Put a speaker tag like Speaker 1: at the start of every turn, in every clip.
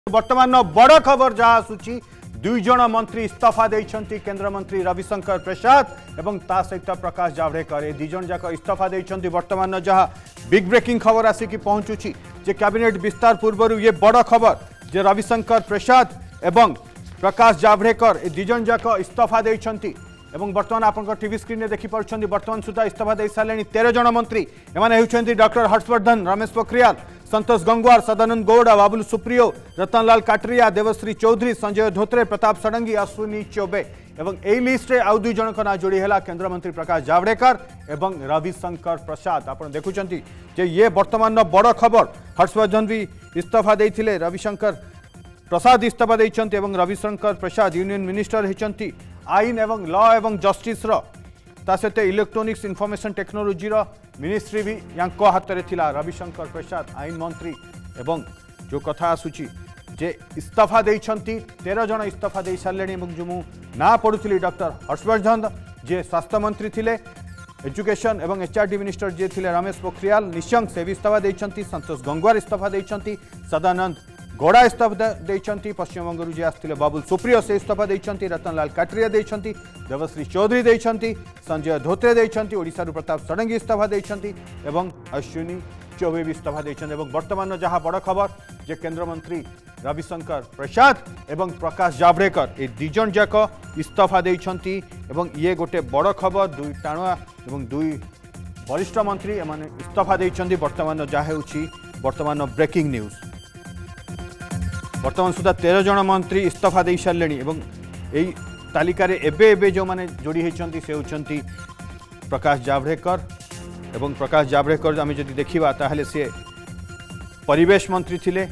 Speaker 1: वर्तमान बड़ खबर जहाँ आसूची दुई जन मंत्री इस्तीफा देइछंती केंद्र मंत्री रविशंकर प्रसाद एवं ता सहित प्रकाश जावड़ेकर ए दुई जाक इस्तीफा देइछंती। वर्तमान जहाँ बिग ब्रेकिंग खबर आसिक पहुंचुची जे कैबिनेट विस्तार पूर्व ये बड़ खबर जे रविशंकर प्रसाद एवं प्रकाश जावड़ेकर ए दुई जन जाक इस्तीफा देइछंती एवं वर्तमान आप टीवी स्क्रीन में देखिपुंट वर्तमान सुधा इस्तीफा दे सारे 13 जन मंत्री एमाने डॉक्टर हर्षवर्धन, रमेश पोखरियाल, संतोष गंगवार, सदानंद गौड़ा, बाबुल सुप्रियो, रतनलाल काटरिया, देवश्री चौधरी, संजय धोत्रे, प्रताप षडंगी, अश्विनी चौबे एवं ए लिस्ट आउ दुई जन ना जोड़ी है केंद्रमंत्री प्रकाश जावड़ेकर एवं रविशंकर प्रसाद। आप देखुं जे ये वर्तमान बड़ खबर हर्षवर्धन भी इस्तीफा देते, रविशंकर प्रसाद इस्तीफा देते एवं रविशंकर प्रसाद यूनियन मिनिस्टर होती आईन एवं लॉ एवं जस्टिस सहित इलेक्ट्रोनिक्स इनफॉरमेशन टेक्नोलोजी मिनिस्ट्री भी यांको हाथ में थिला। रविशंकर प्रसाद आईन मंत्री एवं जो कथा आसूची जे इस्तीफा देइछंती 13 जन इस्तीफा दे सारे जो मु ना पढ़ुली डॉक्टर हर्षवर्धन जे स्वास्थ्य मंत्री थिले, एजुकेशन एवं एचआरडी मिनिस्टर जे थिले रमेश पोखरियाल निशंक से भी इस्तीफा देइछंती, संतोष गंगवार इस्तीफा देइछंती, सदानंद गौड़ा इस्तीफा देइछंती, पश्चिम बंगरू जे आसथिले बाबुल सुप्रियो से इस्तीफा देइछंती, रतनलाल काटरिया देइछंती, देवश्री चौधरी देइछंती, संजय धोत्रे देइछंती, ओडिसा रु प्रताप षडंगी इस्तीफा देइछंती एवं अश्विनी चौबे भी इस्तीफा देइछंती। एवं वर्तमान जहाँ बड़ खबर जे केंद्र मंत्री रविशंकर प्रसाद एवं प्रकाश जावड़ेकर ए दुई जन जाक इस्तीफा देइछंती एवं ये गोटे बड़ खबर दुई टाणुआ एवं दुई वरिष्ठ मंत्री एमाने इस्तीफा देइछंती। वर्तमान जहाँ हेउछि वर्तमान ब्रेकिंग न्यूज वर्तमान सुधा 13 जन मंत्री इस्तीफा दे सारे यही तालिकार एबे जो माने जोड़ी होती से होती प्रकाश जावड़ेकर एवं प्रकाश जावड़ेकर आम जदि देखा ताहले सी परिवेश मंत्री थिले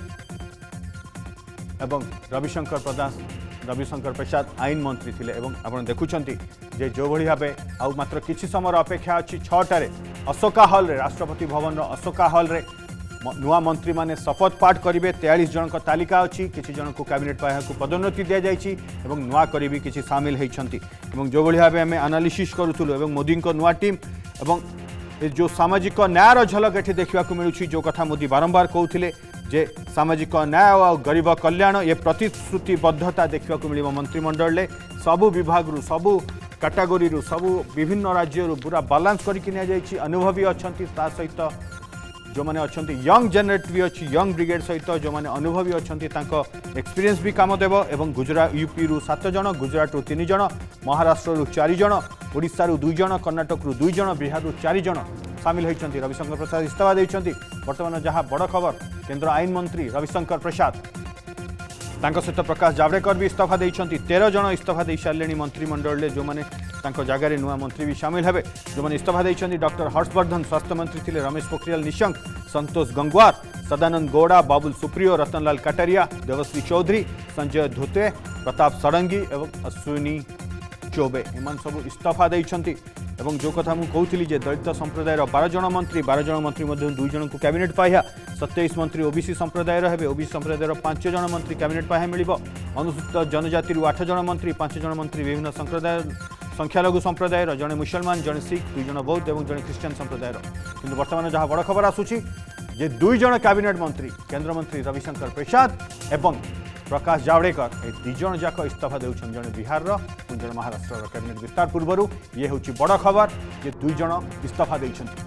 Speaker 1: एवं रविशंकर प्रसाद आईन मंत्री थिले एवं आपण देखुछंती जे जो भली भाबे आउ मात्र किछि समय अपेक्षा अछि 6टारे अशोका हॉल रे राष्ट्रपति भवन रो अशोका हॉल रे नुआ मंत्री माने शपथ पाठ करेंगे। 43 जन का तालिका अच्छी, किसी जन को कैबिनेट को पदोन्नति दि जाइए एवं नुआ करी भी किसी सामिल होती जो भाई भाव आम एनालिसिस करूँ एवं मोदी को नुआ टीम एवं जो सामाजिक न्यायर झलक ये देखा मिलूँ जो कथा मोदी बारंबार कहते जे सामाजिक न्याय और गरीब कल्याण ये प्रतिश्रुतिबद्धता देखा मिल मंत्रिमंडल में सबू विभाग रु सबू कैटेगोरी रु सबू विभिन्न राज्य पूरा बालांस करके अनुभवी अच्छा सहित जो मैंने अच्छा यंग जेनेरेट भी अच्छी यंग ब्रिगेड सहित जो मैंने अनुभवी अच्छा एक्सपीरियंस भी काम देव एवं गुजरात यूपी रु 7 जन, गुजरात रु 3 जन, महाराष्ट्र रु 4 जन, ओडिशा रु 2 जन, कर्णाटक रु 2 जन, बिहार रु 4 जन सामिल होती। रविशंकर प्रसाद इस्तीफा देइछंती। वर्तमान जहाँ बड़ खबर केंद्र आईन मंत्री रविशंकर प्रसाद सहित प्रकाश जावड़ेकर भी इस्तीफा देइछंती। 13 जन इस्तीफा दे सारे मंत्रिमंडल जो मैंने जगह नुआ मंत्री भी सामिल हेबे जो मैंने इस्तीफा देइछंती। डॉक्टर हर्षवर्धन स्वास्थ्य मंत्री थिले, रमेश पोखरियाल निशंक, संतोष गंगवार, सदानंद गौड़ा, बाबुल सुप्रियो, रतनलाल काटरिया, देवश्री चौधरी, संजय धोत्रे, प्रताप षडंगी एवं अश्विनी चौबे एमान सब इस्तीफा देइछंती। एवं जो कथा मु कहूली दलित संप्रदाय 12 जन मंत्री 12 जन मंत्री मध्य 2 जन को कैबिनेट पाइया, 27 मंत्री ओबीसी संप्रदाय हेबे, ओबीसी संप्रदाय 5 जन मंत्री कैबिनेट पाइया मिलिबो, अनुसूचित जनजाति 8 जन मंत्री 5 जन मंत्री विभिन्न संप्रदाय संख्यालघु संप्रदाय जड़े मुसलमान, जड़े सिख, 2 जन बौद्ध एवं जड़े ख्रीष्टियान संप्रदाय किंतु वर्तमान जहाँ बड़ खबर आसूची जे 2 जन कैबिनेट मंत्री केंद्र मंत्री रविशंकर प्रसाद एवं प्रकाश जावड़ेकर ए 2 जन जाक इस्तीफा देउछन, जड़े बिहार जड़े महाराष्ट्र कैबिनेट विस्तार पूर्व ये हूँ बड़ खबर जे 2 जन इस्तीफा देइछंती।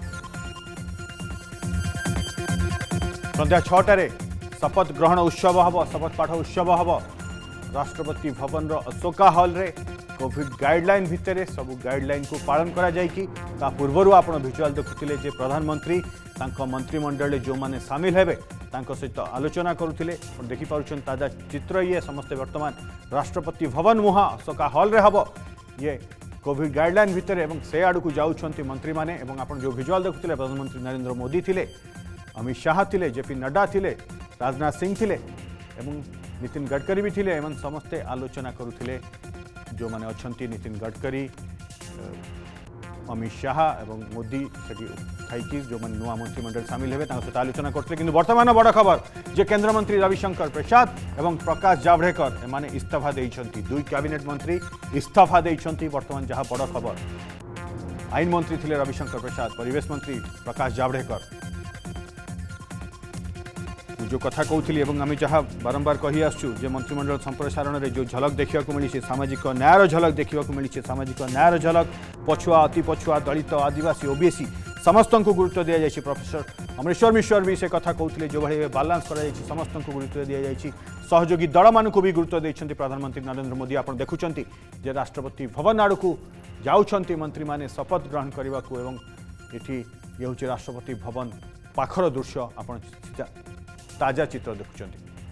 Speaker 1: संध्या 6टारे शपथ ग्रहण उत्सव हम, शपथ पाठ उत्सव हम राष्ट्रपति भवन अशोका हॉल रे कोविड गाइडलाइन भितर सबू गाइडलाइन को पालन करा जायकी ता पूर्वरु आपण विजुअल देखुथिले जे प्रधानमंत्री तांको मंत्रिमंडल जो माने शामिल हेबे तांको सहित आलोचना करुथिले और देखि पारुछन ताजा चित्र ये समस्त वर्तमान राष्ट्रपति भवन मुहा अशोका हॉल रे हबो ये कोविड गाइडलाइन भितर एवं से आड़ को जाउछंती मंत्री माने एवं आपण जो विजुअल देखुथिले प्रधानमंत्री नरेंद्र मोदी थिले, अमित शाह थिले, जेपी नड्डा थिले, राजनाथ सिंह थिले एवं नितिन गडकरी भी थिले एवं समस्ते आलोचना करुथिले जो माने अच्छी नितिन गडकरी, अमित शाह एवं मोदी से जो मैंने नुआ मंत्रिमंडल सामिल हेबे सहित आलोचना करते। किंतु वर्तमान बड़ खबर जे केंद्र मंत्री रविशंकर प्रसाद एवं प्रकाश जावड़ेकर एमाने इस्तीफा देइछंती। 2 कैबिनेट मंत्री इस्तीफा देइछंती। वर्तमान जहाँ बड़ खबर आईन मंत्री थिले रविशंकर प्रसाद, परिवेश मंत्री प्रकाश जावड़ेकर जो कथा कहूली आम जहाँ बारंबार कही आसु मंत्रिमंडल संप्रसारण में जो झलक देखा मिली सामाजिक न्यायर झलक देखा मिली सामाजिक न्यायर झलक पछुआ अति पछुआ दलित आदिवासी ओबीसी समस्त को गुरुत्व दि जाए। प्रोफेसर अमरेश्वर मिश्र भी से कथा कहते जो भाई बालांस कर समस्त को गुरुत्व दि जाए सहयोगी दल मान भी गुरुत्व देते प्रधानमंत्री नरेंद्र मोदी आप देखुं राष्ट्रपति भवन आड़ को जाऊँच मंत्री मैंने शपथ ग्रहण करने को ये हूँ राष्ट्रपति भवन पाखर दृश्य आप ताजा चित्र देखुं।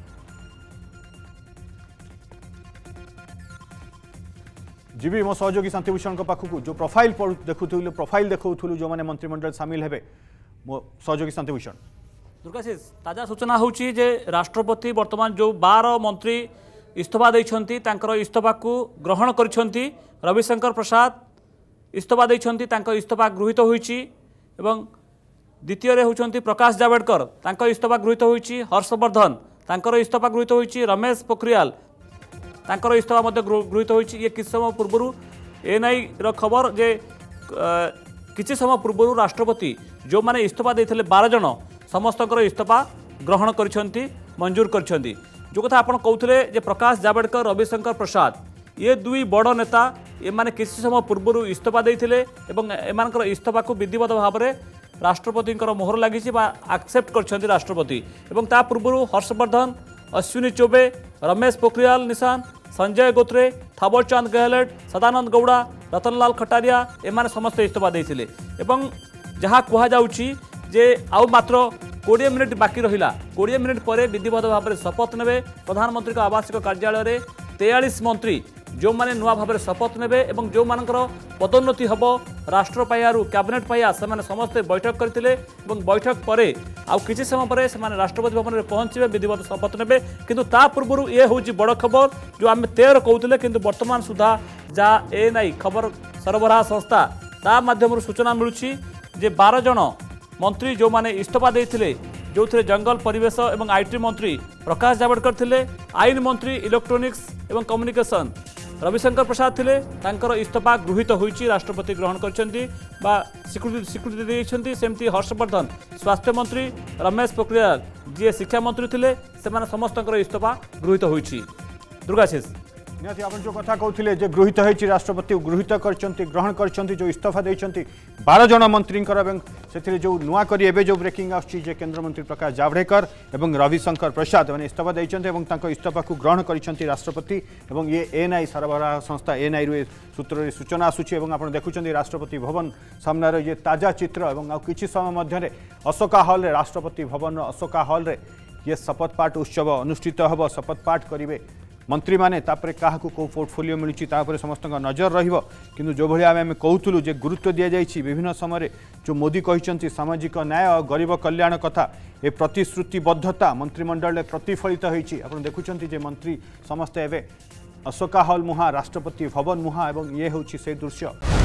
Speaker 1: जीवी मो सहयोगी शांतिभूषण पाखक जो प्रोफाइल प्रोफाइल देखुलू जो मैंने मंत्रिमंडल सामिल हेबे मो सहयोगी शांतिभूषण
Speaker 2: दुर्गाशीष ताजा सूचना होची जे राष्ट्रपति वर्तमान जो 12 मंत्री इस्तीफा देइछंती तांकर इस्तीफा को ग्रहण करिछंती। रविशंकर प्रसाद इस्तीफा देइछंती तांकर इस्तीफा गृहीत होईची एवं द्वितीय रे होचंती प्रकाश जावड़ेकर तांकर इस्तीफा गृहीत होईची। हर्षवर्धन तांकर इस्तीफा गृहीत होईची। रमेश पोखरियाल तांकर इस्तीफा मध्य गृहीत होईची। ये किछ समय पूर्व एनआई रो खबर जे किछ समय पूर्व राष्ट्रपति जो माने इस्तीफा देइथिले 12 जन समस्तकर इस्तीफा ग्रहण करिसेंती मंजूर करिसेंती। जो कथा आपण कहउथिले जे प्रकाश जावड़ेकर रविशंकर प्रसाद ये दुई बड़ नेता ए माने किछ समय पूर्व इस्तीफा देइथिले एवं एमानकर इस्तीफा को विधिवत भाव में राष्ट्रपति मोहर लगी एक्सेप्ट कर राष्ट्रपति एवं ता पूर्व हर्षवर्धन अश्विनी चौबे रमेश पोखरियाल निशांत संजय गोत्रे थावरचंद गहलोत सदानंद गौड़ा रतनलाल खटारिया एमाने समस्त इस्तीफा देइथिले एवं जहाँ कहुची जे आउ मात्र 20 मिनिट बाकी रहिला 20 मिनिट पर विधिवत भाव में शपथ नेबे प्रधानमंत्री आवासिक कार्यालय में 43 मंत्री जो माने नुआ भाव में शपथ नेबे एवं जो मानकर पदोन्नति हम राष्ट्र पाइबारू कैबिनेट पाइबा से समस्ते बैठक करते बैठक पर आउ किसी समय पर से राष्ट्रपति भवन में पहुंचे विधिवत शपथ नेबे किंतु ता पूर्व ये हूँ बड़ खबर जो आम 13 कहते किंतु वर्तमान सुधा जहाँ एएनआई खबर सरबराह संस्था ता माध्यम सूचना मिलूँ जे 12 जन मंत्री जो माने इस्तीफा देते जो थे जंगल परिवेश और आईटी मंत्री प्रकाश जावड़ेकर थे आईन मंत्री इलेक्ट्रोनिक्स एवं कम्युनिकेशन रविशंकर प्रसाद थे तांकर इस्तीफा गृहीत होईची राष्ट्रपति ग्रहण करछंती बा स्वीकृति देइछंती। सेमती हर्षवर्धन स्वास्थ्य मंत्री रमेश पोखरियाल जी शिक्षा मंत्री थे से समस्तकर इस्तीफा गृहीत होईची। दुर्गाशीष
Speaker 1: निहाती आप जो कथा कहते जे गृहीत होईची राष्ट्रपति गृहीत करछंती ग्रहण करछंती जो इस्तीफा देइछंती 12 जन मंत्री से जो नुआ करी एबे जो ब्रेकिंग आछि जे केंद्र मंत्री प्रकाश जावड़ेकर एवं रविशंकर प्रसाद मैंने इस्तीफा देइछंती एवं तांको इस्तीफा को ग्रहण करछंती राष्ट्रपति एवं ये एएनआई सरबराह संस्था एएनआई रू सूत्र सूचना आसुची एवं आपण देखुछंती राष्ट्रपति भवन सामने ये ताजा चित्र एवं किछि समय मध्य अशोका हॉल रे राष्ट्रपति भवन अशोका हॉल रे ये शपथ पाठ उत्सव अनुष्ठित हब शपथ पाठ करेंगे मंत्री माने तापरे क्या पोर्टफोलियो मिलूँ तापर समस्त नजर रु जो भाई आम कहूलु जे गुरुत्व दि जाइए विभिन्न समय जो मोदी कहते सामाजिक न्याय और गरीब कल्याण कथा ए प्रतिश्रुतिबद्धता मंत्रिमंडल में प्रतिफलित होती आप देखुं मंत्री समस्ते एवं अशोका हॉल मुहा राष्ट्रपति भवन मुहा एवं ये हूँ से दृश्य।